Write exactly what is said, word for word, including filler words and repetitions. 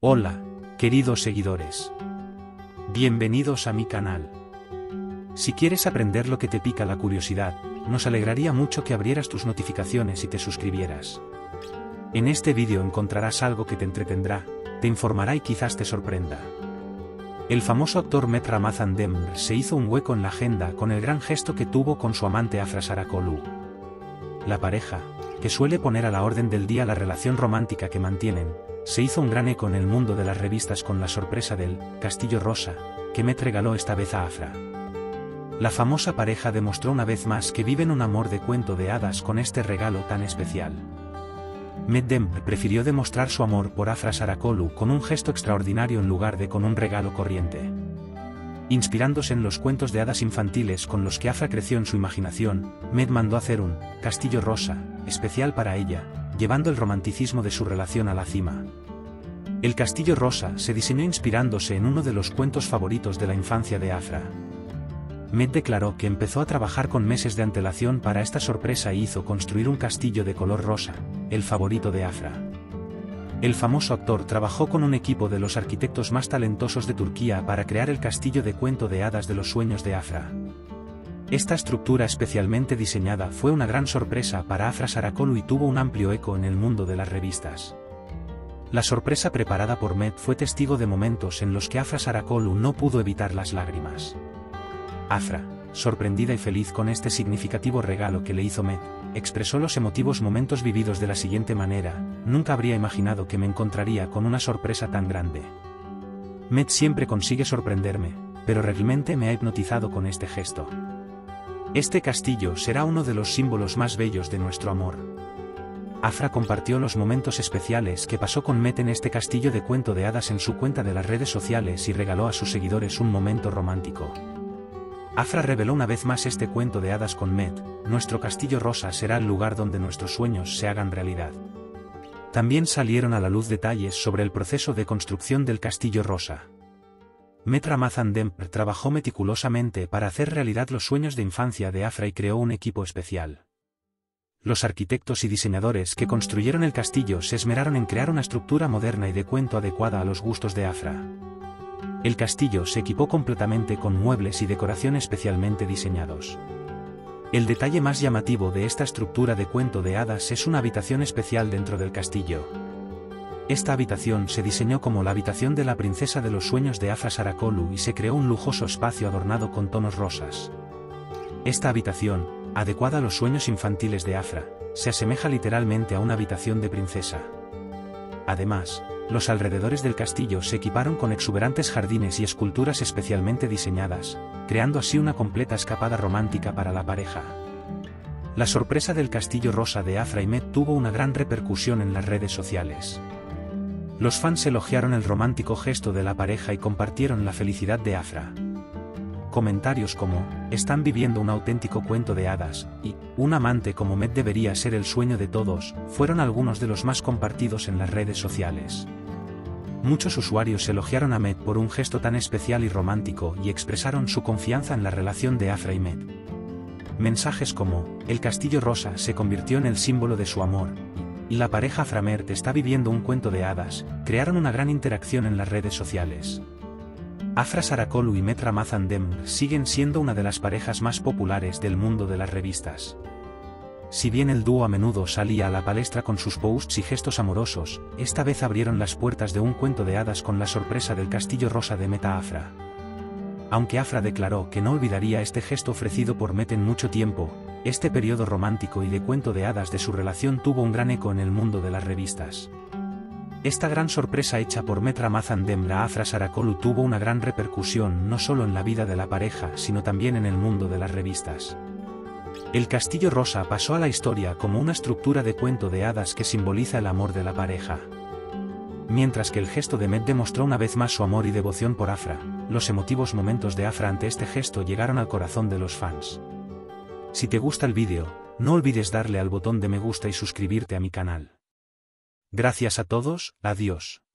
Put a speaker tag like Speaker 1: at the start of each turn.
Speaker 1: Hola, queridos seguidores. Bienvenidos a mi canal. Si quieres aprender lo que te pica la curiosidad, nos alegraría mucho que abrieras tus notificaciones y te suscribieras. En este vídeo encontrarás algo que te entretendrá, te informará y quizás te sorprenda. El famoso actor Met Ramadhan Demr se hizo un hueco en la agenda con el gran gesto que tuvo con su amante Afra Saracoglu. La pareja, que suele poner a la orden del día la relación romántica que mantienen, se hizo un gran eco en el mundo de las revistas con la sorpresa del Castillo Rosa, que Met regaló esta vez a Afra. La famosa pareja demostró una vez más que viven un amor de cuento de hadas con este regalo tan especial. Met Demr prefirió demostrar su amor por Afra Saracoglu con un gesto extraordinario en lugar de con un regalo corriente. Inspirándose en los cuentos de hadas infantiles con los que Afra creció en su imaginación, Met mandó hacer un Castillo Rosa, especial para ella, llevando el romanticismo de su relación a la cima. El Castillo Rosa se diseñó inspirándose en uno de los cuentos favoritos de la infancia de Afra. Met declaró que empezó a trabajar con meses de antelación para esta sorpresa e hizo construir un castillo de color rosa, el favorito de Afra. El famoso actor trabajó con un equipo de los arquitectos más talentosos de Turquía para crear el castillo de cuento de hadas de los sueños de Afra. Esta estructura especialmente diseñada fue una gran sorpresa para Afra Saracoglu y tuvo un amplio eco en el mundo de las revistas. La sorpresa preparada por Met fue testigo de momentos en los que Afra Saracoglu no pudo evitar las lágrimas. Afra, sorprendida y feliz con este significativo regalo que le hizo Met, expresó los emotivos momentos vividos de la siguiente manera: nunca habría imaginado que me encontraría con una sorpresa tan grande. Met siempre consigue sorprenderme, pero realmente me ha hipnotizado con este gesto. Este castillo será uno de los símbolos más bellos de nuestro amor. Afra compartió los momentos especiales que pasó con Met en este castillo de cuento de hadas en su cuenta de las redes sociales y regaló a sus seguidores un momento romántico. Afra reveló una vez más este cuento de hadas con Met: nuestro castillo rosa será el lugar donde nuestros sueños se hagan realidad. También salieron a la luz detalles sobre el proceso de construcción del castillo rosa. Met Ramadhan Demr trabajó meticulosamente para hacer realidad los sueños de infancia de Afra y creó un equipo especial. Los arquitectos y diseñadores que construyeron el castillo se esmeraron en crear una estructura moderna y de cuento adecuada a los gustos de Afra. El castillo se equipó completamente con muebles y decoración especialmente diseñados. El detalle más llamativo de esta estructura de cuento de hadas es una habitación especial dentro del castillo. Esta habitación se diseñó como la habitación de la princesa de los sueños de Afra Saracoglu y se creó un lujoso espacio adornado con tonos rosas. Esta habitación, adecuada a los sueños infantiles de Afra, se asemeja literalmente a una habitación de princesa. Además, los alrededores del castillo se equiparon con exuberantes jardines y esculturas especialmente diseñadas, creando así una completa escapada romántica para la pareja. La sorpresa del castillo rosa de Afra y Met tuvo una gran repercusión en las redes sociales. Los fans elogiaron el romántico gesto de la pareja y compartieron la felicidad de Afra. Comentarios como "están viviendo un auténtico cuento de hadas" y "un amante como Met debería ser el sueño de todos" fueron algunos de los más compartidos en las redes sociales. Muchos usuarios elogiaron a Met por un gesto tan especial y romántico y expresaron su confianza en la relación de Afra y Met. Mensajes como "el castillo rosa se convirtió en el símbolo de su amor" y "la pareja Afra-Met está viviendo un cuento de hadas" crearon una gran interacción en las redes sociales. Afra Saracoglu y Met Ramadhan Demr siguen siendo una de las parejas más populares del mundo de las revistas. Si bien el dúo a menudo salía a la palestra con sus posts y gestos amorosos, esta vez abrieron las puertas de un cuento de hadas con la sorpresa del castillo rosa de Met a Afra. Aunque Afra declaró que no olvidaría este gesto ofrecido por Met en mucho tiempo, este periodo romántico y de cuento de hadas de su relación tuvo un gran eco en el mundo de las revistas. Esta gran sorpresa hecha por Met Ramadhan Demr a Afra Saracoglu tuvo una gran repercusión no solo en la vida de la pareja sino también en el mundo de las revistas. El castillo rosa pasó a la historia como una estructura de cuento de hadas que simboliza el amor de la pareja. Mientras que el gesto de Met demostró una vez más su amor y devoción por Afra, los emotivos momentos de Afra ante este gesto llegaron al corazón de los fans. Si te gusta el vídeo, no olvides darle al botón de me gusta y suscribirte a mi canal. Gracias a todos, adiós.